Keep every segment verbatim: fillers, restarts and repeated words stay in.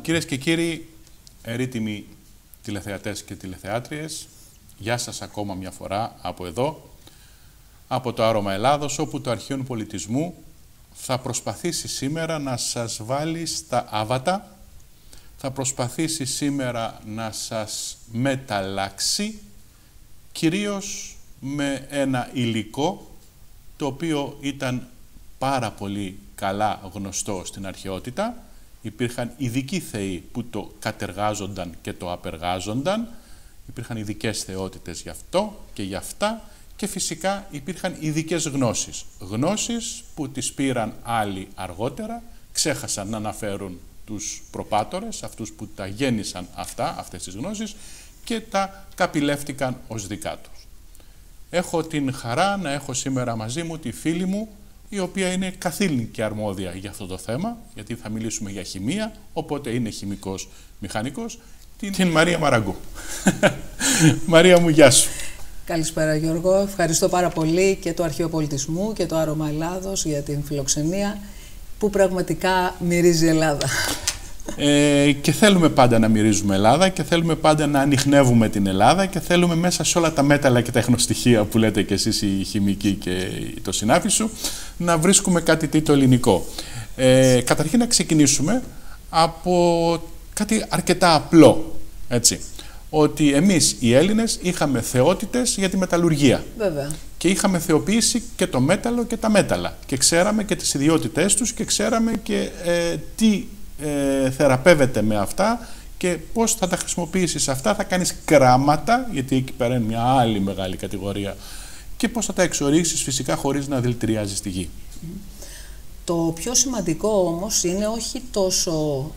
Κυρίες και κύριοι, ερήτημοι τηλεθεατές και τηλεθεάτριες, γεια σας ακόμα μια φορά από εδώ, από το Άρωμα Ελλάδος, όπου το Αρχείο Πολιτισμού θα προσπαθήσει σήμερα να σας βάλει στα άβατα, θα προσπαθήσει σήμερα να σας μεταλλάξει, κυρίως με ένα υλικό το οποίο ήταν πάρα πολύ καλά γνωστό στην αρχαιότητα. Υπήρχαν ειδικοί θεοί που το κατεργάζονταν και το απεργάζονταν. Υπήρχαν ειδικές θεότητες γι' αυτό και γι' αυτά. Και φυσικά υπήρχαν ειδικές γνώσεις. Γνώσεις που τις πήραν άλλοι αργότερα, ξέχασαν να αναφέρουν τους προπάτορες, αυτούς που τα γέννησαν αυτά, αυτές τις γνώσεις, και τα καπηλεύτηκαν ως δικά τους. Έχω την χαρά να έχω σήμερα μαζί μου τη φίλη μου, η οποία είναι καθήλυν και αρμόδια για αυτό το θέμα, γιατί θα μιλήσουμε για χημεία, οπότε είναι χημικός μηχανικός, την, την Μαρία Μαραγκού. Μαρία μου, γεια σου. Καλησπέρα Γιώργο, ευχαριστώ πάρα πολύ και το Αρχείο Πολιτισμού και το Άρωμα Ελλάδος για την φιλοξενία που πραγματικά μυρίζει Ελλάδα. Ε, και θέλουμε πάντα να μυρίζουμε Ελλάδα και θέλουμε πάντα να ανιχνεύουμε την Ελλάδα και θέλουμε μέσα σε όλα τα μέταλλα και τα εχνοστοιχεία που λέτε και εσείς οι χημικοί και το συνάφι σου να βρίσκουμε κάτι τίτο ελληνικό. Ε, καταρχήν να ξεκινήσουμε από κάτι αρκετά απλό, έτσι. Ότι εμείς οι Έλληνες είχαμε θεότητες για τη μεταλλουργία. Βέβαια. Και είχαμε θεοποιήσει και το μέταλλο και τα μέταλλα. Και ξέραμε και τις ιδιότητές τους και ξέραμε και ε, τι ε, θεραπεύεται με αυτά και πώς θα τα χρησιμοποιήσεις αυτά. Θα κάνεις κράματα, γιατί εκεί πέρα είναι μια άλλη μεγάλη κατηγορία, και πώς θα τα εξορίξεις φυσικά χωρίς να δηλητηριάζεις τη γη. Το πιο σημαντικό όμως είναι όχι τόσο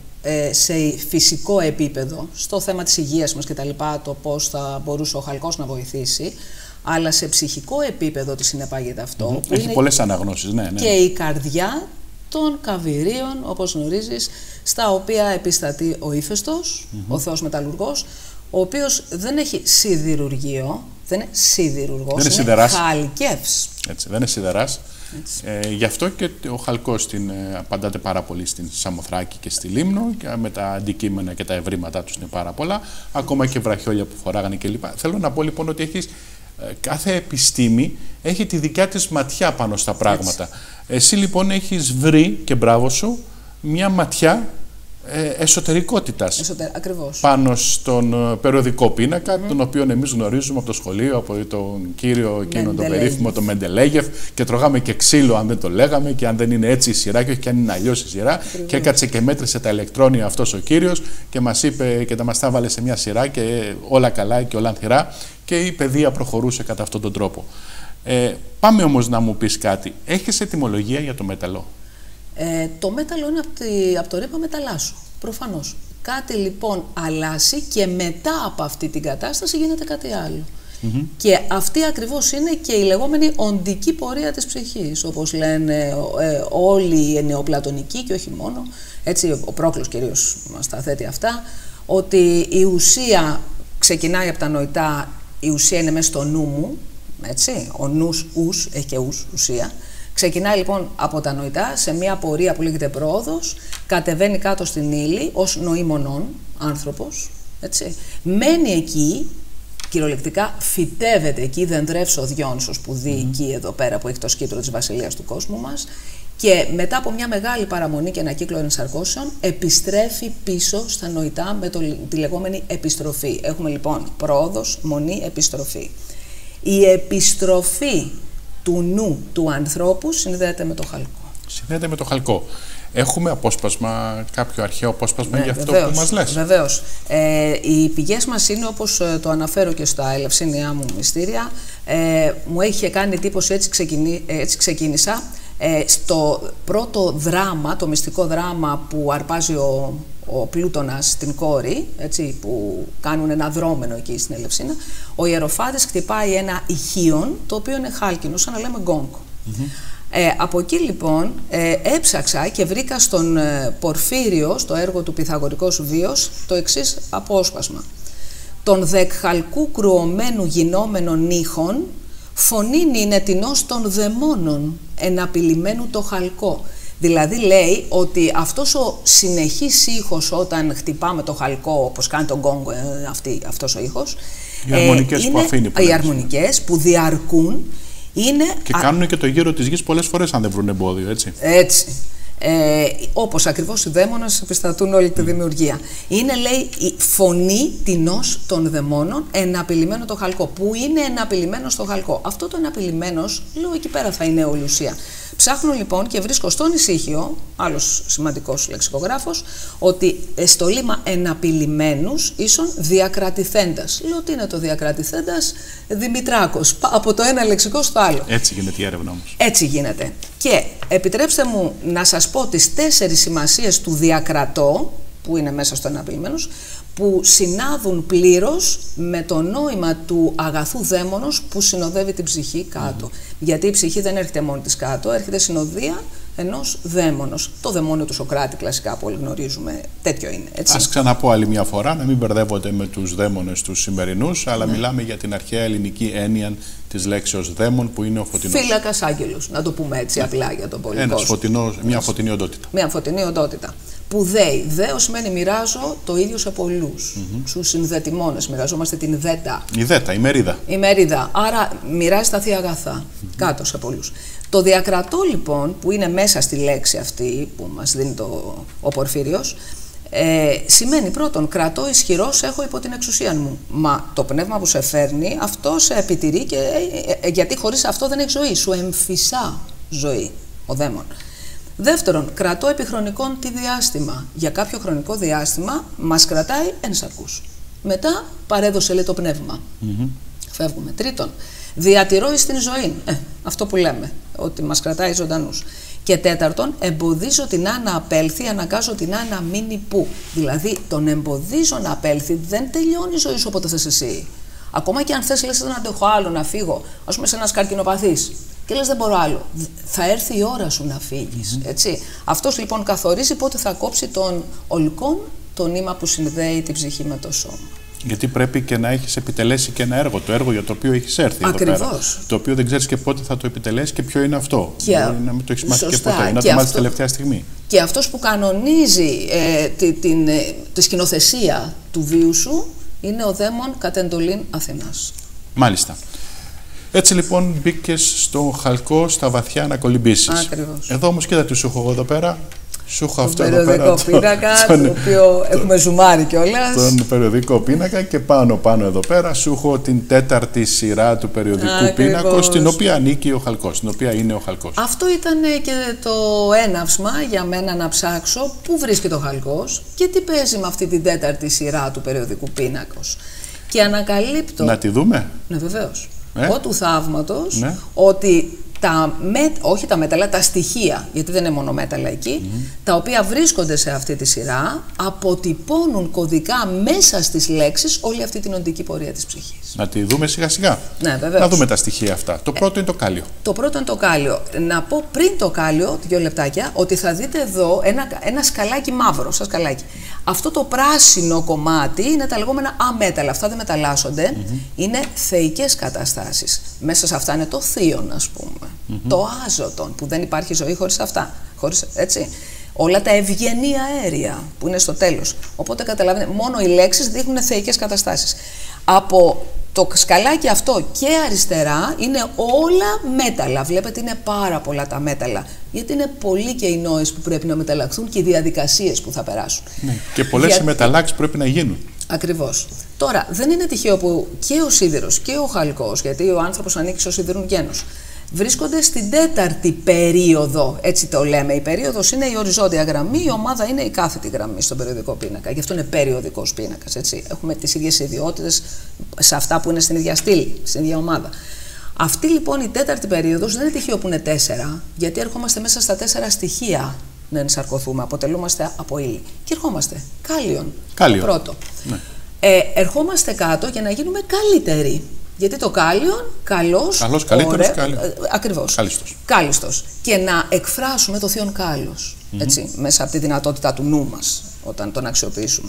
σε φυσικό επίπεδο, στο θέμα της υγείας μας και τα λοιπά, το πώς θα μπορούσε ο χαλκός να βοηθήσει, αλλά σε ψυχικό επίπεδο τι συνεπάγεται αυτό. Mm-hmm. Έχει είναι πολλές αναγνώσεις, ναι, ναι. Και η καρδιά των καβυρίων, όπως γνωρίζεις, στα οποία επιστατεί ο Ήφαιστος, mm-hmm. ο θεός μεταλλουργός, ο οποίος δεν έχει σιδηρουργείο, δεν είναι σιδηρουργός, δεν είναι, είναι χαλκεύς. Έτσι, δεν είναι σιδεράς. Ε, γι' αυτό και ο χαλκός την, ε, απαντάται πάρα πολύ στην Σαμοθράκη και στη Λίμνο, και με τα αντικείμενα και τα ευρήματά τους είναι πάρα πολλά, ακόμα και βραχιόλια που φοράγανε κλπ. Θέλω να πω λοιπόν ότι έχεις, ε, κάθε επιστήμη έχει τη δικιά της ματιά πάνω στα πράγματα. Έτσι. Εσύ λοιπόν έχεις βρει, και μπράβο σου, μια ματιά ε, εσωτερικότητας. Εσωτερ... Ακριβώς. Πάνω στον περιοδικό πίνακα, mm-hmm. τον οποίο εμείς γνωρίζουμε από το σχολείο, από τον κύριο εκείνο τον περίφημο, τον Μεντελέγεφ, και τρώγαμε και ξύλο αν δεν το λέγαμε, και αν δεν είναι έτσι η σειρά, και όχι και αν είναι αλλιώς η σειρά. Ακριβώς. Και έκατσε και μέτρησε τα ηλεκτρόνια αυτός ο κύριος και μας είπε και τα μας τα βάλε σε μια σειρά και όλα καλά και όλα ανθυρά, και η παιδεία προχωρούσε κατά αυτόν τον τρόπο. Ε, πάμε όμως να μου πεις κάτι. Έχεις ετυμολογία για το μέταλλο? Ε, το μέταλλο είναι από, τη, από το ρήμα μεταλλάσσου, προφανώς. Κάτι λοιπόν αλλάσει και μετά από αυτή την κατάσταση γίνεται κάτι άλλο. Mm-hmm. Και αυτή ακριβώς είναι και η λεγόμενη οντική πορεία της ψυχής, όπως λένε ε, όλοι οι νεοπλατωνικοί και όχι μόνο. Έτσι, ο Πρόκλος κυρίως μας τα θέτει αυτά, ότι η ουσία ξεκινάει από τα νοητά, η ουσία είναι μέσα στο νου μου, έτσι, ο νους ους, έχει και ους, ουσία. Ξεκινάει λοιπόν από τα νοητά σε μια πορεία που λέγεται πρόοδος, κατεβαίνει κάτω στην ύλη ως νοήμονον άνθρωπος, έτσι. Μένει εκεί, κυριολεκτικά φυτεύεται εκεί, δεντρεύς ο Διόνυσος που δει mm-hmm. εκεί εδώ πέρα που έχει το σκήτρο της βασιλείας του κόσμου μας, και μετά από μια μεγάλη παραμονή και ένα κύκλο ενσαρκώσεων επιστρέφει πίσω στα νοητά με το, τη λεγόμενη επιστροφή. Έχουμε λοιπόν πρόοδος, μονή, επιστροφή. Η επιστροφή του νου του ανθρώπου συνδέεται με το χαλκό. Συνδέεται με το χαλκό. Έχουμε απόσπασμα, κάποιο αρχαίο απόσπασμα ναι, για αυτό βεβαίως, που μας λες? Βεβαίως. Ε, οι πηγές μας είναι, όπως το αναφέρω και στα ελευσίνια μου μυστήρια, ε, μου έχει κάνει εντύπωση, έτσι, ξεκινή, έτσι ξεκίνησα, ε, στο πρώτο δράμα, το μυστικό δράμα που αρπάζει ο, ο Πλούτονας την κόρη, έτσι, που κάνουν ένα δρόμενο εκεί στην Ελευσίνα, ο Ιεροφάντης χτυπάει ένα ηχείον, το οποίο είναι χάλκινο, σαν να λέμε γκόγκο. Mm-hmm. Ε, από εκεί λοιπόν ε, έψαξα και βρήκα στον ε, Πορφύριο, στο έργο του Πυθαγορικός Βίος, το εξής απόσπασμα. «Τον δεκχαλκού κρουωμένου γινόμενων νύχων, φωνήν είναι τεινός των δαιμόνων, εναπειλημένου το χαλκό. Δηλαδή λέει ότι αυτός ο συνεχής ήχος όταν χτυπάμε το χαλκό, όπως κάνει τον γκόγκ αυτή, αυτός ο ήχος, οι αρμονικές ε, που είναι, αφήνει. Οι αρμονικές που διαρκούν είναι... Και κάνουν και το γύρο της γης πολλές φορές αν δεν βρουν εμπόδιο, έτσι. Έτσι. Ε, όπως ακριβώς οι δαίμονες επιστατούν όλη τη δημιουργία. Είναι, λέει, η φωνή τεινός των δαιμόνων εναπηλημένο το χαλκό. Που είναι εναπηλημένο στο χαλκό. Αυτό το εναπηλημένος, λέω, εκεί πέρα θα είναι όλη ουσία. Ψάχνω λοιπόν και βρίσκω στον ησύχιο, άλλος σημαντικός λεξικογράφος, ότι στο λίμα εναπηλημένους ίσον διακρατηθέντας. Λέω, τι είναι το διακρατηθέντας? Δημητράκος. Από το ένα λεξικό στο άλλο. Έτσι γίνεται η έρευνα όμως. Έτσι γίνεται. Και επιτρέψτε μου να σας πω τις τέσσερις σημασίες του διακρατώ, που είναι μέσα στο εναπηλημένος, που συνάδουν πλήρως με το νόημα του αγαθού δαίμονος που συνοδεύει την ψυχή κάτω. Mm. Γιατί η ψυχή δεν έρχεται μόνη της κάτω, έρχεται συνοδεία ενός δαίμονος. Το δαιμόνιο του Σωκράτη, κλασικά, που όλοι γνωρίζουμε, τέτοιο είναι. Έτσι. Ας ξαναπώ άλλη μια φορά, να μην μπερδεύονται με τους δαίμονες τους σημερινούς, αλλά ναι. μιλάμε για την αρχαία ελληνική έννοια της λέξεως δαίμον, που είναι ο φωτεινός. Φύλακας άγγελος, να το πούμε έτσι, ναι. απλά για τον πολύ κόσμο. Φωτεινός, μια φωτεινή οντότητα. Μια φωτεινή οντότητα. Που δέει. Δέο σημαίνει μοιράζω το ίδιο σε πολλούς. Mm-hmm. Στους συνδετημόνες μοιραζόμαστε την δέτα. Η δέτα, η μερίδα. Η μερίδα. Άρα μοιράζει τα θεία αγαθά mm-hmm. κάτω σε πολλούς. Το διακρατώ λοιπόν, που είναι μέσα στη λέξη αυτή που μας δίνει το, ο Πορφύριος, ε, σημαίνει πρώτον, κρατώ ισχυρός, έχω υπό την εξουσία μου. Μα το πνεύμα που σε φέρνει, αυτό σε επιτηρεί, και, ε, ε, γιατί χωρίς αυτό δεν έχει ζωή. Σου εμφυσά ζωή ο δαίμον. Δεύτερον, κρατώ επιχρονικόν τη διάστημα. Για κάποιο χρονικό διάστημα μας κρατάει ενσαρκούς. Μετά παρέδωσε, λέει, το πνεύμα. Mm-hmm. Φεύγουμε. Τρίτον, διατηρώ εις την ζωή. Ε, αυτό που λέμε, ότι μας κρατάει ζωντανούς. Και τέταρτον, εμποδίζω την Ά να απέλθει, αναγκάζω την Ά να μείνει πού. Δηλαδή, τον εμποδίζω να απέλθει, δεν τελειώνει η ζωή σου όποτε θες εσύ. Ακόμα και αν θες, λες, δεν αντέχω άλλο να φύγω, ας πούμε, σε ένας καρκινοπαθής. Και λες, δεν μπορώ άλλο. Θα έρθει η ώρα σου να φύγεις. Mm-hmm. Έτσι. Αυτός λοιπόν καθορίζει πότε θα κόψει τον ολκόν, το νήμα που συνδέει την ψυχή με το σώμα. Γιατί πρέπει και να έχεις επιτελέσει και ένα έργο, το έργο για το οποίο έχεις έρθει. Ακριβώς. Εδώ πέρα, το οποίο δεν ξέρεις και πότε θα το επιτελέσει και ποιο είναι αυτό. Και Μπορεί να μην το έχεις μάθει και ποτέ, να και το μάθεις αυτό... τελευταία στιγμή. Και αυτός που κανονίζει ε, τη, την, ε, τη σκηνοθεσία του βίου σου είναι ο δαίμον κατ' εντολήν Αθηνάς. Μάλιστα. Έτσι λοιπόν μπήκες στο χαλκό, στα βαθιά να κολυμπήσεις. Ακριβώς. Εδώ όμως κοίτα τι σου έχω εγώ εδώ πέρα. Σου έχω αυτό εδώ πέρα. Τον περιοδικό πίνακα, τον, το οποίο το, έχουμε ζουμάρει κιόλας. Τον περιοδικό πίνακα, και πάνω πάνω εδώ πέρα σου έχω την τέταρτη σειρά του περιοδικού πίνακος, στην οποία ανήκει ο χαλκός, στην οποία είναι ο χαλκός. Αυτό ήταν και το έναυσμα για μένα να ψάξω πού βρίσκεται ο χαλκός και τι παίζει με αυτή την τέταρτη σειρά του περιοδικού πίνακος. Και ανακαλύπτω... Να τη δούμε. Ναι, βεβαίως. Ε? Ο του θαύματος, ναι. ότι τα με, όχι τα μέταλλα, τα στοιχεία, γιατί δεν είναι μόνο μέταλλα εκεί, mm. τα οποία βρίσκονται σε αυτή τη σειρά, αποτυπώνουν κωδικά μέσα στις λέξεις όλη αυτή την οντική πορεία της ψυχής. Να τη δούμε σιγά σιγά. Ναι, βεβαίως. Να δούμε τα στοιχεία αυτά. Το πρώτο ε, είναι το κάλιο. Το πρώτο είναι το κάλιο. Να πω πριν το κάλιο, δύο λεπτάκια, ότι θα δείτε εδώ ένα, ένα σκαλάκι μαύρο, σαν σκαλάκι. Αυτό το πράσινο κομμάτι είναι τα λεγόμενα αμέταλλα. Αυτά δεν μεταλλάσσονται. Mm-hmm. Είναι θεϊκές καταστάσεις. Μέσα σε αυτά είναι το θείον, ας πούμε. Mm-hmm. Το άζωτον, που δεν υπάρχει ζωή χωρίς αυτά. Χωρίς, έτσι. Όλα τα ευγενή αέρια που είναι στο τέλος. Οπότε καταλαβαίνετε, μόνο οι λέξεις δείχνουν θεϊκές καταστάσεις. Από το σκαλάκι αυτό και αριστερά είναι όλα μέταλλα. Βλέπετε, είναι πάρα πολλά τα μέταλλα. Γιατί είναι πολλοί και οι νόες που πρέπει να μεταλλαχθούν και οι διαδικασίες που θα περάσουν. Ναι. Και πολλές γιατί... οι μεταλλάξεις πρέπει να γίνουν. Ακριβώς. Τώρα, δεν είναι τυχαίο που και ο σίδηρος και ο χαλκός, γιατί ο άνθρωπος ανήκει στο σιδηρούν γένος, βρίσκονται στην τέταρτη περίοδο, έτσι το λέμε. Η περίοδος είναι η οριζόντια γραμμή, η ομάδα είναι η κάθετη γραμμή στον περιοδικό πίνακα. Γι' αυτό είναι περιοδικός πίνακας, έτσι. Έχουμε τις ίδιες ιδιότητες σε αυτά που είναι στην ίδια στήλη, στην ίδια ομάδα. Αυτή λοιπόν η τέταρτη περίοδος δεν είναι τυχαίο που είναι τέσσερα, γιατί ερχόμαστε μέσα στα τέσσερα στοιχεία να ενσαρκωθούμε. Αποτελούμαστε από ύλη. Και ερχόμαστε κάλιον, Κάλιο. πρώτο. Ναι. Ε, ερχόμαστε κάτω για να γίνουμε καλύτεροι. Γιατί το κάλιον, καλός, καλός καλύτερος, ωραίο, κάλιο. ε, ακριβώς, κάλιστος. κάλιστος. Και να εκφράσουμε το θείον κάλος, mm-hmm. έτσι, μέσα από τη δυνατότητα του νου μας, όταν τον αξιοποιήσουμε.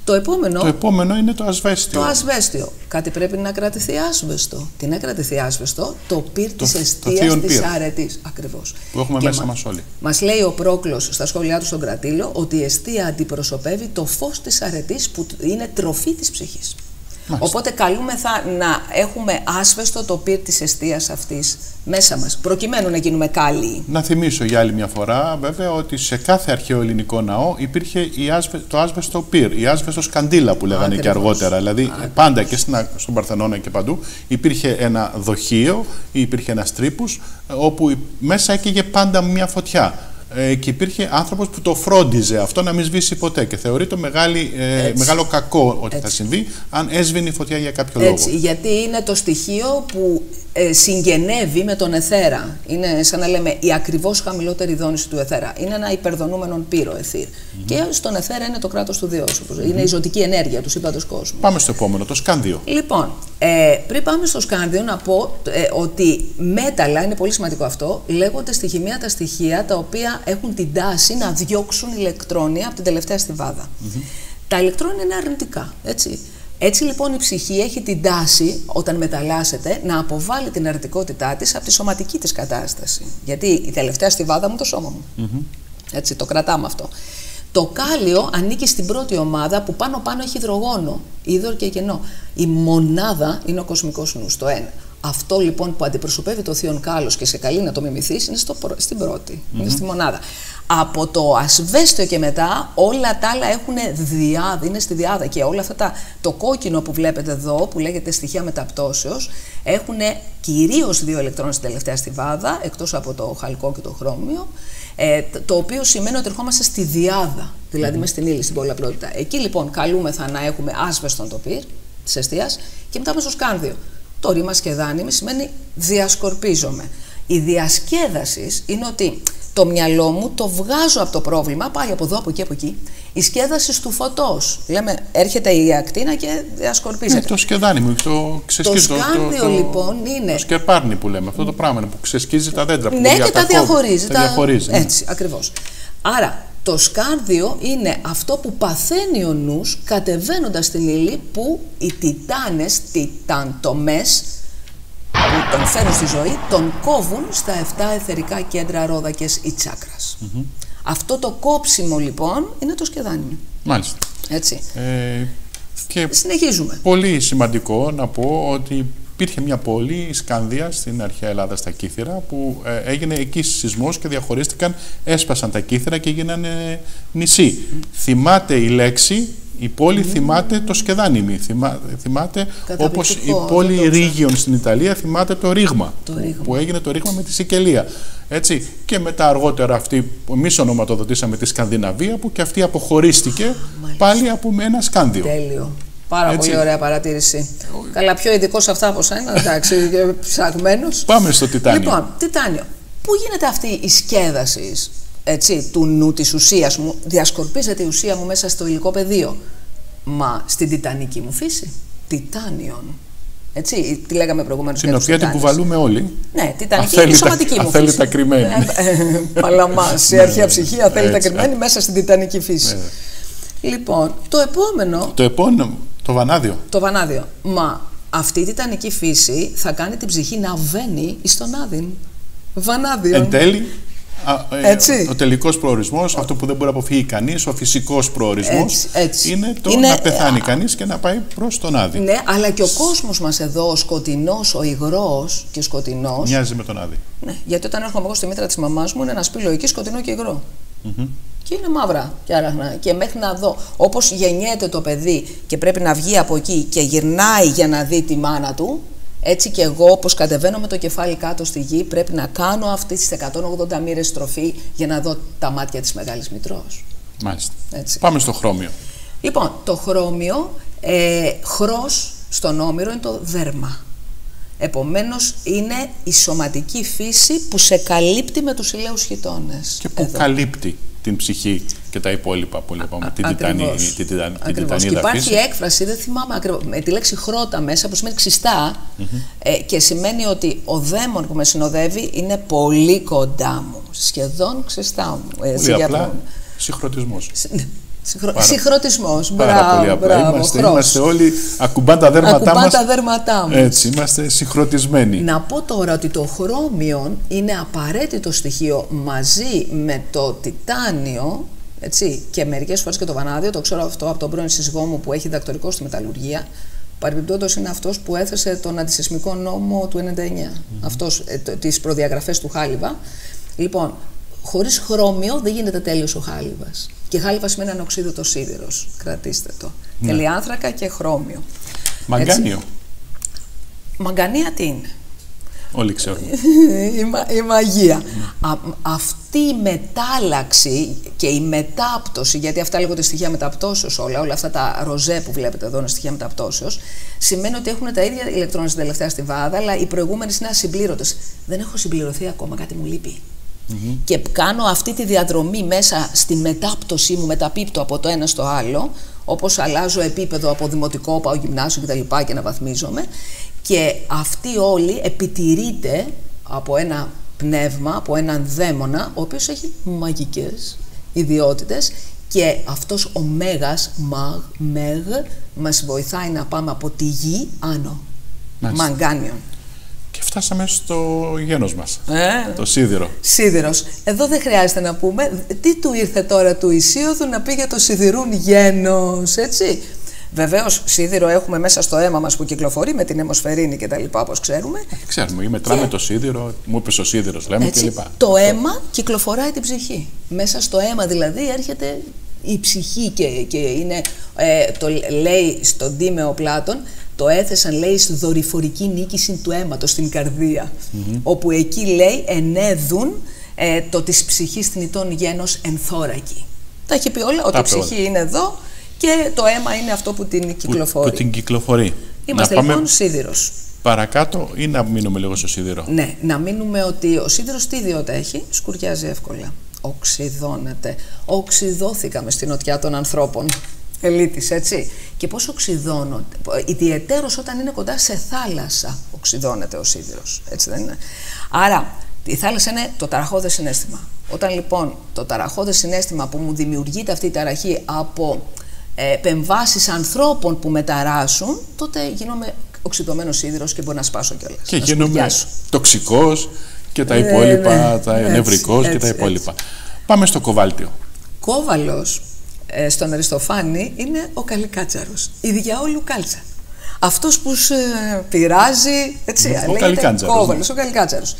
Το επόμενο, το επόμενο είναι το ασβέστιο. Το ασβέστιο. Κάτι πρέπει να κρατηθεί άσβεστο. Τι να κρατηθεί άσβεστο? Το πυρ της εστίας της αρετής. Ακριβώς. Που έχουμε και μέσα μα, μας όλοι. Μας λέει ο Πρόκλος στα σχόλιά του στον Κρατήλο ότι η εστία αντιπροσωπεύει το φως της αρετής που είναι τροφή της ψυχής. Μάλιστα. Οπότε καλούμεθα να έχουμε άσβεστο το πυρ της εστίας αυτής μέσα μας, προκειμένου να γίνουμε κάλλοι. Να θυμίσω για άλλη μια φορά, βέβαια, ότι σε κάθε αρχαίο ελληνικό ναό υπήρχε η άσβε, το άσβεστο πυρ, η άσβεστο σκαντήλα που λέγανε Ακριβώς. και αργότερα. Δηλαδή, Ακριβώς. πάντα και στην, στον Παρθενώνα και παντού υπήρχε ένα δοχείο ή υπήρχε ένας τρύπους, όπου μέσα έκαιγε πάντα μια φωτιά. Ε, και υπήρχε άνθρωπος που το φρόντιζε αυτό να μην σβήσει ποτέ και θεωρείται μεγάλη, ε, μεγάλο κακό ότι Έτσι. θα συμβεί αν έσβηνε η φωτιά για κάποιο Έτσι, λόγο. Γιατί είναι το στοιχείο που ε, συγγενεύει με τον αιθέρα. Είναι σαν να λέμε η ακριβώς χαμηλότερη δόνηση του αιθέρα. Είναι ένα υπερδονούμενο πύρο αιθήρ. Mm-hmm. Και στον αιθέρα είναι το κράτος του Διός. Mm-hmm. Είναι η ζωτική ενέργεια του σύμπαντος κόσμου. Πάμε στο επόμενο, το σκάνδιο. Λοιπόν, ε, πριν πάμε στο σκάνδιο να πω ε, ότι μέταλλα, είναι πολύ σημαντικό αυτό, λέγονται στη χημεία τα στοιχεία τα οποία έχουν την τάση να διώξουν ηλεκτρόνια από την τελευταία στιβάδα. Mm-hmm. Τα ηλεκτρόνια είναι αρνητικά, έτσι. Έτσι λοιπόν η ψυχή έχει την τάση, όταν μεταλλάσσεται, να αποβάλει την αρνητικότητά της από τη σωματική της κατάσταση. Γιατί η τελευταία στιβάδα μου το σώμα μου. Mm-hmm. Έτσι, το κρατάμε αυτό. Το κάλιο ανήκει στην πρώτη ομάδα που πάνω πάνω έχει υδρογόνο, ύδωρ και κενό. Η μονάδα είναι ο κοσμικός νους, το ένα. Αυτό λοιπόν που αντιπροσωπεύει το θείον κάλος και σε καλεί να το μιμηθείς είναι στο, στην πρώτη, mm-hmm. είναι στη μονάδα. Από το ασβέστιο και μετά όλα τα άλλα έχουν διάδα, είναι στη διάδα και όλα αυτά τα, το κόκκινο που βλέπετε εδώ που λέγεται στοιχεία μεταπτώσεως έχουν κυρίως δύο ηλεκτρόνες στην τελευταία στιβάδα εκτός από το χαλκό και το χρώμιο, ε, το οποίο σημαίνει ότι ερχόμαστε στη διάδα, δηλαδή mm-hmm. μες στην ύλη, στην πολλαπλότητα. Εκεί λοιπόν καλούμεθα να έχουμε άσβεστον το πυρ της εστίας και μετά μέσα στο σκάνδιο. Το ρήμα σκεδάνιμη σημαίνει διασκορπίζομαι. Η διασκέδαση είναι ότι το μυαλό μου το βγάζω από το πρόβλημα, πάει από εδώ, από εκεί, από εκεί. Η σκέδαση του φωτός. Λέμε, έρχεται η ακτίνα και διασκορπίζεται. Ναι, το σκεδάνιμο, το ξεσκίζει. Το σκάνδιο το, το, λοιπόν είναι. Το σκεπάρνι που λέμε, αυτό το πράγμα που ξεσκίζει τα δέντρα. Που ναι, και τα διαχωρίζει. Τα διαχωρίζει ναι. Έτσι, ακριβώς. Άρα, το σκάνδιο είναι αυτό που παθαίνει ο νους κατεβαίνοντας στην ύλη που οι τιτάνες, τιταντομές, που τον φέρουν στη ζωή, τον κόβουν στα εφτά εθερικά κέντρα ρόδακες ή τσάκρας. Mm-hmm. Αυτό το κόψιμο λοιπόν είναι το σκεδάνιμο. Μάλιστα. Έτσι. Ε, και συνεχίζουμε. Πολύ σημαντικό να πω ότι υπήρχε μια πόλη, η Σκανδία, στην αρχαία Ελλάδα στα Κύθυρα, που ε, έγινε εκεί σεισμός και διαχωρίστηκαν, έσπασαν τα Κύθυρα και γίνανε νησί. Mm. Θυμάται η λέξη, η πόλη mm. θυμάται το σκεδάνιμι, θυμά, θυμάται όπως η πόλη Ρίγιον στην Ιταλία θυμάται το ρήγμα, το που, ρήγμα, που έγινε το ρήγμα με τη Σικελία. Έτσι. Και μετά αργότερα αυτή που εμείς ονοματοδοτήσαμε τη Σκανδιναβία, που και αυτή αποχωρίστηκε ah, πάλι από ένα σκάνδιο. Τέλειο. Πάρα Έτσι. Πολύ ωραία παρατήρηση. Καλά, πιο ειδικό σε αυτά από σένα, εντάξει, ψαγμένος. Πάμε στο τιτάνιο. Λοιπόν, τιτάνιο. Πού γίνεται αυτή η σκέδαση έτσι, του νου, της ουσίας μου, διασκορπίζεται η ουσία μου μέσα στο υλικό πεδίο. Μα στην τιτανική μου φύση, τιτάνιον. Έτσι, τι λέγαμε προηγουμένως. Στην οποία την κουβαλούμε όλοι. Ναι, τιτανική είναι η σωματική μου φύση. Αθέλητα κρυμμένη. Παλαμάς, η αρχαία ψυχή, αθέλητα κρυμμένη μέσα στην τιτανική φύση. Λοιπόν, το επόμενο. Το επόμενο. Το βανάδιο. Το βανάδιο. Μα αυτή η τιτανική φύση θα κάνει την ψυχή να βαίνει στον άδειν. Βανάδιο. Εν τέλει, έτσι. Ο τελικός προορισμός, αυτό που δεν μπορεί να αποφύγει κανείς, ο φυσικός προορισμός, έτσι, έτσι. είναι το είναι... να πεθάνει α... κανείς και να πάει προς τον Άδη. Ναι, αλλά και ο κόσμος μας εδώ, ο σκοτεινός, ο υγρός και σκοτεινός. Μοιάζει με τον Άδη. Ναι, γιατί όταν έρχομαι εγώ στη μήτρα της μαμάς μου είναι ένα σπήλο εκεί σκοτεινό και υγρό. Mm-hmm. Και είναι μαύρα και άραχνα. Και μέχρι να δω, όπως γεννιέται το παιδί και πρέπει να βγει από εκεί και γυρνάει για να δει τη μάνα του, έτσι και εγώ, όπως κατεβαίνω με το κεφάλι κάτω στη γη, πρέπει να κάνω αυτές τις εκατόν ογδόντα μοίρες στροφή για να δω τα μάτια της Μεγάλης Μητρός. Μάλιστα. Έτσι. Πάμε στο χρώμιο. Λοιπόν, το χρώμιο, ε, χρός στον Όμηρο είναι το δέρμα. Επομένως, είναι η σωματική φύση που σε καλύπτει με τους ηλαίους χιτώνες. Και που εδώ καλύπτει την ψυχή και τα υπόλοιπα που λέγαμε, την τιτανίδα φύση. Και υπάρχει έκφραση, δεν θυμάμαι ακριβώς, με τη λέξη χρώτα μέσα που σημαίνει ξιστά mm-hmm. ε, και σημαίνει ότι ο δαίμον που με συνοδεύει είναι πολύ κοντά μου, σχεδόν ξιστά μου. Πολύ απλά συγχρονισμός. Συγχρο... Πάρα... Συγχρονισμός. Πάρα μπράβο, πολύ απλά. Μπράβο, είμαστε, είμαστε όλοι ακουμπάν τα δέρματά ακουμπάν μας. τα δέρματά μας. Έτσι, είμαστε συγχρονισμένοι. Να πω τώρα ότι το χρώμιο είναι απαραίτητο στοιχείο μαζί με το τιτάνιο, έτσι, και μερικές φορές και το βανάδιο. Το ξέρω αυτό από τον πρώην σύζυγό μου που έχει διδακτορικό στη μεταλλουργία. Παρεμπιπτόντως είναι αυτός που έθεσε τον αντισεισμικό νόμο του ενενήντα εννιά. Mm-hmm. Αυτός, ε, το, τις προδιαγραφές του χάλιβα. Λοιπόν, χωρίς χρώμιο δεν γίνεται τέλειος ο χάλιβας. Και χάλιβα σημαίνει ανοξίδωτο σίδηρος. Κρατήστε το. Ναι. Θέλει άνθρακα και χρώμιο. Μαγκάνιο. Έτσι. Μαγκανία τι είναι? Όλοι ξέρουν. η, μα, η μαγεία. Mm. Α, αυτή η μετάλλαξη και η μετάπτωση, γιατί αυτά λέγονται στοιχεία μεταπτώσεως όλα, όλα αυτά τα ροζέ που βλέπετε εδώ είναι στοιχεία μεταπτώσεως, σημαίνει ότι έχουν τα ίδια ηλεκτρόνια στην τελευταία στιβάδα, αλλά οι προηγούμενες είναι ασυμπλήρωτες. Δεν έχω συμπληρωθεί ακόμα, κάτι μου λείπει. Mm-hmm. Και κάνω αυτή τη διαδρομή μέσα στη μετάπτωσή μου, μεταπίπτω από το ένα στο άλλο, όπως αλλάζω επίπεδο από δημοτικό, πάω γυμνάσιο κτλ. Και αναβαθμίζομαι. Και αυτή όλη επιτηρείται από ένα πνεύμα, από έναν δαίμονα, ο οποίος έχει μαγικές ιδιότητες και αυτός ο Μέγας, μαγ, μέγ, μας βοηθάει να πάμε από τη γη άνω. Μάλιστα. Μαγκάνιον. Και φτάσαμε στο γένος μας, ε, το σίδηρο. Σίδηρος. Εδώ δεν χρειάζεται να πούμε τι του ήρθε τώρα του Ησίωδου να πει για το σιδηρούν γένος, έτσι. Βεβαίως, σίδηρο έχουμε μέσα στο αίμα μας που κυκλοφορεί με την αιμοσφαιρίνη και τα λοιπά, όπως ξέρουμε. Ξέρουμε, ή μετράμε και... το σίδηρο, μου είπες ο σίδηρος, λέμε και λοιπά. Το αίμα κυκλοφοράει την ψυχή. Μέσα στο αίμα δηλαδή έρχεται η ψυχή και, και είναι, ε, το λέει στον Τίμεο Πλάτων, το έθεσαν λέει στη δορυφορική νίκηση του αίματος στην καρδία. Mm-hmm. Όπου εκεί λέει ενέδουν ε, το της ψυχής θνητών γένος ενθώρακη. Τα έχει πει όλα, ότι η ψυχή όλα. Είναι εδώ. Και το αίμα είναι αυτό που την κυκλοφορεί. Που, που την κυκλοφορεί. Είμαστε να λοιπόν πάμε σίδηρος. Παρακάτω ή να μείνουμε λίγο στο σίδηρο? Ναι, να μείνουμε ότι ο σίδηρος τι ιδιότητα έχει? Σκουριάζει εύκολα. Οξυδώνεται. Οξυδώθηκαμε στην νοτιά των ανθρώπων. Ελίτης, έτσι. Και πώς οξυδώνονται? Ιδιαιτέρως όταν είναι κοντά σε θάλασσα οξυδώνεται ο σίδηρος. Έτσι δεν είναι? Άρα η θάλασσα είναι το ταραχώδες συναίσθημα. Όταν λοιπόν το ταραχώδες συναίσθημα που μου δημιουργείται αυτή η ταραχή από επεμβάσεις ανθρώπων που με ταράσουν, τότε γίνομαι οξυδωμένος σίδηρος και μπορεί να σπάσω κιόλας. Και γίνομαι τοξικός και τα υπόλοιπα, ναι, ναι, τα νευρικός και τα υπόλοιπα. Έτσι. Πάμε στο κοβάλτιο. Κόβαλος ε, στον Αριστοφάνη είναι ο καλικάτσαρος. Η διαόλου κάλτσα. Αυτός που σε πειράζει, έτσι, ο λέγεται κόβαλος, ναι. Ο καλικάτσαρος.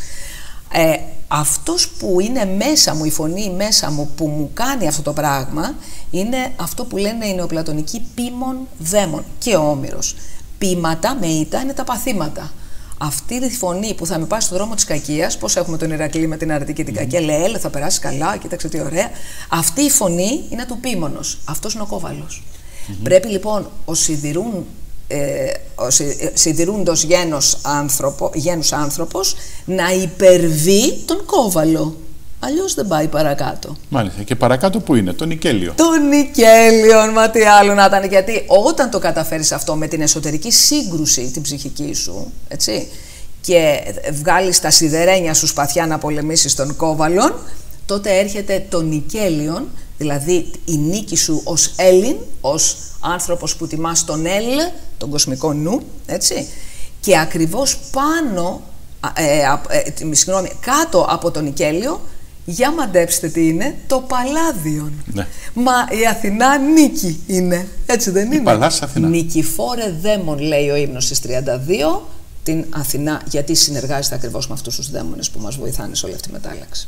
Ε, αυτός που είναι μέσα μου, η φωνή μέσα μου που μου κάνει αυτό το πράγμα είναι αυτό που λένε οι νεοπλατωνικοί ποίμων δαίμον και ο Όμηρος. Ποίηματα με ήττα είναι τα παθήματα. Αυτή η φωνή που θα με πάει στον δρόμο της κακίας, πώς έχουμε τον Ηρακλή με την αρετή και την mm. κακία, λέει έλα θα περάσει καλά, κοίταξε τι ωραία. Αυτή η φωνή είναι του ποίμονος, αυτός είναι ο κόβαλος. Mm-hmm. Πρέπει λοιπόν ο σιδηρούν Ε, ο σιδηρούντος γένος άνθρωπο, γένους άνθρωπος να υπερβεί τον κόβαλο. Αλλιώς δεν πάει παρακάτω. Μάλιστα. Και παρακάτω που είναι? Το νικέλιο. Το νικέλιο, μα τι άλλο να ήταν. Γιατί όταν το καταφέρεις αυτό με την εσωτερική σύγκρουση την ψυχική σου, έτσι, και βγάλεις τα σιδερένια σου σπαθιά να πολεμήσεις τον κόβαλον, τότε έρχεται το νικέλιον, δηλαδή η νίκη σου ως Έλλην, ως άνθρωπος που τιμάς τον Ελ, τον κοσμικό νου, έτσι, και ακριβώς πάνω, ε, ε, ε, συγγνώμη, κάτω από τον νικέλιο, για μαντέψτε τι είναι, το Παλάδιον. Ναι. Μα η Αθηνά νίκη είναι, έτσι δεν είναι? Η Παλάς Αθηνά. Νικηφόρε δαίμον, λέει ο ύμνος στις τριάντα δύο, την Αθηνά, γιατί συνεργάζεται ακριβώς με αυτούς τους δαίμονες που μας βοηθάνε σε όλη αυτή τη μετάλλαξη.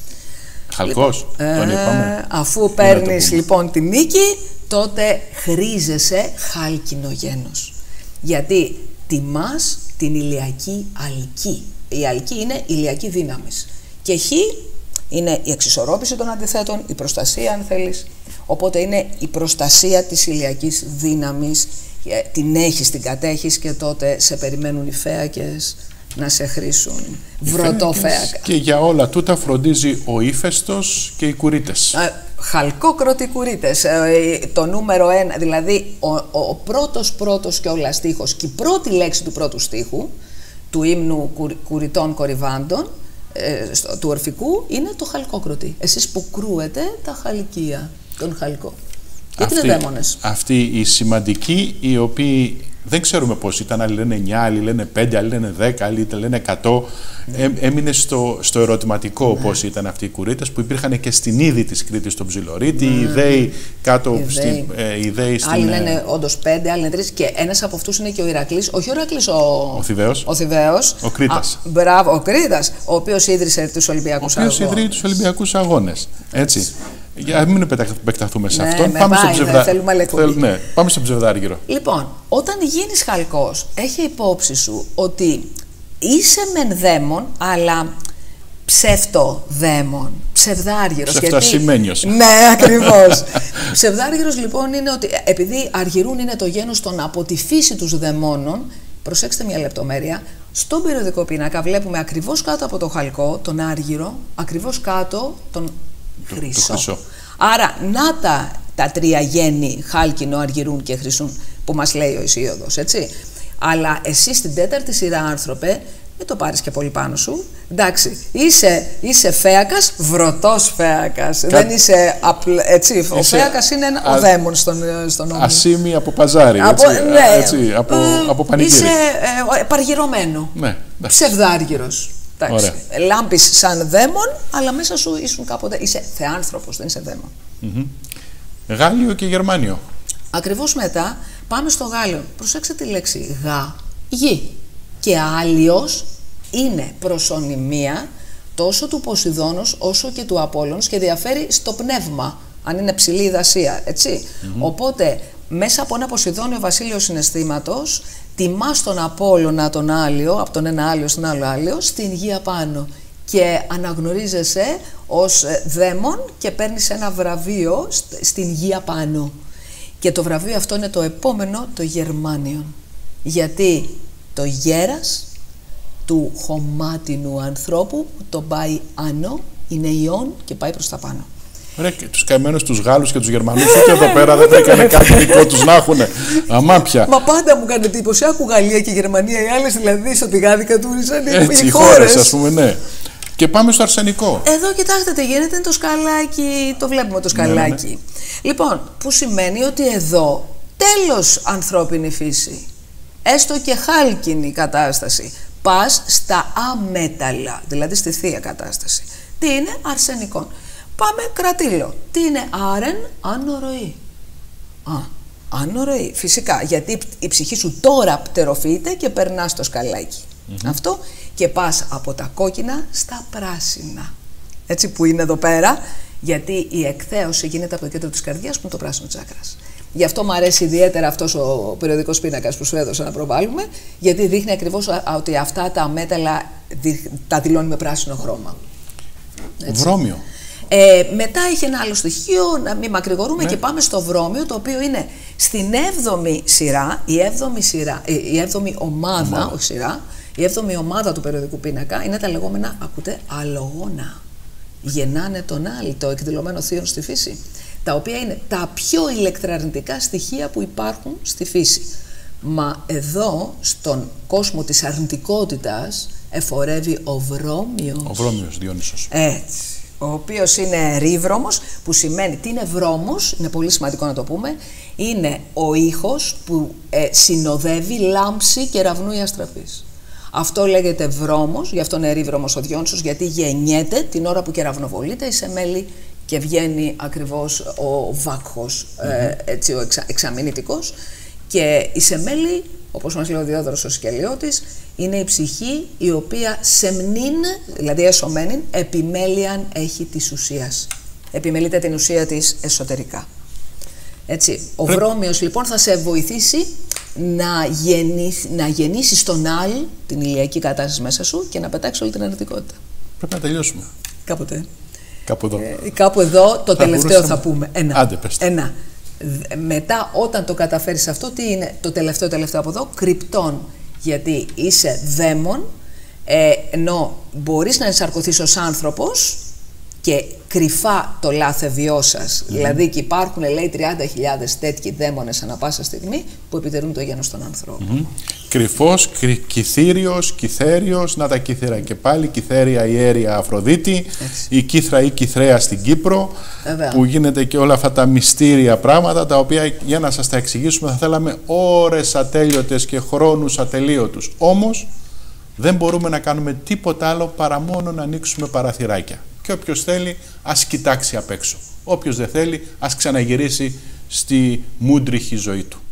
Χαλκός, λοιπόν, τον είπαμε. Αφού παίρνεις λοιπόν τη νίκη, τότε χρήζεσαι χάλκινο γένος. Γιατί τιμάς την ηλιακή αλκή. Η αλκή είναι ηλιακή δύναμης. Και χ είναι η εξισορρόπηση των αντιθέτων, η προστασία αν θέλεις. Οπότε είναι η προστασία της ηλιακής δύναμης. Την έχεις, την κατέχεις και τότε σε περιμένουν οι φέακες να σε χρήσουν βρωτόφεακα. Και για όλα τούτα φροντίζει ο ύφεστος και οι κουρίτες. Χαλκόκροτοι κουρίτες. Το νούμερο ένα, δηλαδή ο, ο, ο πρώτος πρώτος κιόλας στίχος και η πρώτη λέξη του πρώτου στίχου του ύμνου κουρ, κουριτών κορυβάντων, ε, στο, του ορφικού, είναι το χαλκόκροτη. Εσείς που κρούετε τα χαλκία, τον χαλκό. Γιατί αυτή, είναι δαίμονες. Αυτοί οι σημαντικοί, οι οποίοι δεν ξέρουμε πώς ήταν, άλλοι λένε εννιά, άλλοι λένε πέντε, άλλοι λένε δέκα, άλλοι λένε εκατό. Ναι. Ε, έμεινε στο, στο ερωτηματικό, ναι, πώς ήταν αυτοί οι κουρίτες που υπήρχαν και στην είδη της Κρήτης στον Ψιλορίτη, ναι, οι Δέοι κάτω στην. Ε, άλλοι λένε όντως πέντε, άλλοι λένε τρεις, και ένας από αυτούς είναι και ο Ηρακλής, όχι ο Ηρακλής, ο, ο Θηβαίος. Ο, Θηβαίος. Ο Κρήτας. Α, μπράβο, ο Κρήτας, ο οποίος ίδρυσε τους Ολυμπιακούς Αγώνες. Ο οποίος ίδρυσε τους Ολυμπιακούς Αγώνες. Έτσι. Για να μην επεκταθούμε σε ναι, αυτόν, πάμε, πάμε, πάει, στο ψευδά... Θέλ, ναι, πάμε στο ψευδάργυρο. Λοιπόν, όταν γίνεις χαλκός, έχει υπόψη σου ότι είσαι μεν δαίμον, αλλά ψεύτο δαίμον, ψευδάργυρος. Ψευτασημένιος. Γιατί... ναι, ακριβώς. Ψευδάργυρος λοιπόν είναι ότι επειδή αργυρούν είναι το γένος των από τη φύση τους δαιμόνων, προσέξτε μια λεπτομέρεια, στον περιοδικό πίνακα βλέπουμε ακριβώς κάτω από το χαλκό, τον άργυρο, ακριβώς κάτω τον χρυσό. Το, το χρυσό. Άρα, να τα, τα τρία γέννη, χάλκινο, αργυρούν και χρυσούν, που μας λέει ο Ησίωδος, έτσι. Αλλά εσύ στην τέταρτη σειρά, άνθρωπε, μην το πάρεις και πολύ πάνω σου. Εντάξει, είσαι, είσαι φέακας, βρωτός φέακας. Κα... Δεν είσαι απλ... έτσι. Είσαι... Ο φέακας είναι ένα... Α... ο δαίμον στον, στον νόμο. Ασήμι από παζάρι, από... έτσι, ναι. έτσι, από, ε, από πανηγύρι. Είσαι ε, παργυρωμένο. Ναι, ψευδάργυρος. Λάμπεις σαν δαίμον, αλλά μέσα σου ήσουν κάποτε. Είσαι θεάνθρωπος, δεν είσαι δαίμον. Mm-hmm. Γάλλιο και Γερμάνιο. Ακριβώς μετά πάμε στο Γάλλιο. Προσέξτε τη λέξη γα, γη. Και Άλιος είναι προσωνυμία τόσο του Ποσειδώνος όσο και του Απόλλωνος και διαφέρει στο πνεύμα, αν είναι ψηλή η δασία, έτσι. Mm-hmm. Οπότε, μέσα από ένα Ποσειδώνιο βασίλειο συναισθήματος, τιμάς τον Απόλλωνα τον Άλιο, από τον ένα Άλιο στον άλλο Άλιο, στην γη απάνω. Και αναγνωρίζεσαι ως δαίμον και παίρνεις ένα βραβείο στην γη απάνω. Και το βραβείο αυτό είναι το επόμενο, το Γερμάνιον. Γιατί το γέρας του χωμάτινου ανθρώπου τον πάει άνω, είναι ιόν και πάει προς τα πάνω. Ρε, τους καημένους τους Γάλλους και τους Γερμανούς και εδώ πέρα δεν έκανε κάτι δικό τους να έχουν. Αμάπια. Μα πάντα μου κάνει εντύπωση. Άκου Γαλλία και Γερμανία, οι άλλες δηλαδή στο πηγάδικα του ήρθαν έτσι, οι χώρες, ας πούμε, ναι. Και πάμε στο αρσενικό. Εδώ κοιτάξτε τι γίνεται, είναι το σκαλάκι, το βλέπουμε το σκαλάκι. Ναι, ναι. Λοιπόν, που σημαίνει ότι εδώ τέλος ανθρώπινη φύση, έστω και χάλκινη κατάσταση, πας στα αμέταλλα, δηλαδή στη θεία κατάσταση. Τι είναι αρσενικό. Πάμε κρατήλο. Τι είναι άρεν, ανοροή. Α, ανοροή. Φυσικά, γιατί η ψυχή σου τώρα πτεροφυείται και περνά στο σκαλάκι. Mm-hmm. Αυτό και πας από τα κόκκινα στα πράσινα. Έτσι που είναι εδώ πέρα, γιατί η εκθέωση γίνεται από το κέντρο της καρδιάς που είναι το πράσινο τσάκρας. Γι' αυτό μου αρέσει ιδιαίτερα αυτός ο περιοδικός πίνακας που σου έδωσα να προβάλλουμε, γιατί δείχνει ακριβώς ότι αυτά τα μέταλλα τα δηλώνει με πράσινο χρώμα. Έτσι. Βρώμιο. Ε, μετά έχει ένα άλλο στοιχείο, να μην μακρηγορούμε, ναι. Και πάμε στο βρώμιο, το οποίο είναι στην έβδομη σειρά, η έβδομη, σειρά, η έβδομη ομάδα, ομάδα. όχι σειρά, η έβδομη ομάδα του περιοδικού πίνακα είναι τα λεγόμενα, ακούτε, αλογόνα. Γεννάνε τον άλλη, το εκδηλωμένο θείον στη φύση, τα οποία είναι τα πιο ηλεκτραρνητικά στοιχεία που υπάρχουν στη φύση. Μα εδώ, στον κόσμο της αρνητικότητας, εφορεύει ο βρώμιος. Ο βρώμιος Διόνυσος. Έτσι. Ο οποίος είναι ρήβρωμος, που σημαίνει τι είναι βρώμος, είναι πολύ σημαντικό να το πούμε, είναι ο ήχος που ε, συνοδεύει λάμψη κεραυνού ή αστραπής. Αυτό λέγεται βρώμος, γι' αυτό είναι ρήβρωμος ο Διόνυσος, γιατί γεννιέται την ώρα που κεραυνοβολείται η σεμέλη και βγαίνει ακριβώς ο βάκχος, mm-hmm. ε, έτσι, ο εξα, εξαμηνητικός, και η σεμέλη, όπως μας λέει ο Διόδωρος ο Σκελιώτης, είναι η ψυχή η οποία σεμνήν, δηλαδή εσωμένην, επιμέλειαν έχει της ουσίας. Επιμελείται την ουσία της εσωτερικά. Έτσι, ο Πρέ... βρώμιος λοιπόν θα σε βοηθήσει να, γεννήσει, να γεννήσεις τον άλλη την ηλιακή κατάσταση μέσα σου και να πετάξει όλη την αρνητικότητα. Πρέπει να τελειώσουμε. Κάποτε. Κάπου εδώ. Ε, κάπου εδώ το θα τελευταίο μπορούσαμε... θα πούμε. Ένα. Άντε, πέστε. Ένα. Μετά όταν το καταφέρεις αυτό, τι είναι το τελευταίο τελευταίο από εδώ? Κρυπτόν. Γιατί είσαι δαίμον, ε, ενώ μπορείς να ενσαρκωθείς ως άνθρωπος και κρυφά το λάθεβιό σας. Mm. Δηλαδή και υπάρχουν, λέει, τριάντα χιλιάδες τέτοιοι δαίμονες ανά πάσα στιγμή που επιτελούν το γένος των ανθρώπων. Mm. Κρυφός, κρυ, κυθύριος, κυθέριος, να τα κύθυρα και πάλι, κυθέρια η Αίρια Αφροδίτη, έτσι. Η κύθρα ή κυθρέα στην Κύπρο, βέβαια. Που γίνεται και όλα αυτά τα μυστήρια πράγματα, τα οποία για να σας τα εξηγήσουμε θα θέλαμε ώρες ατέλειωτες και χρόνους ατελείωτους. Όμως δεν μπορούμε να κάνουμε τίποτα άλλο παρά μόνο να ανοίξουμε παραθυράκια. Και όποιος θέλει ας κοιτάξει απ' έξω. Όποιος δεν θέλει ας ξαναγυρίσει στη μούντριχη ζωή του.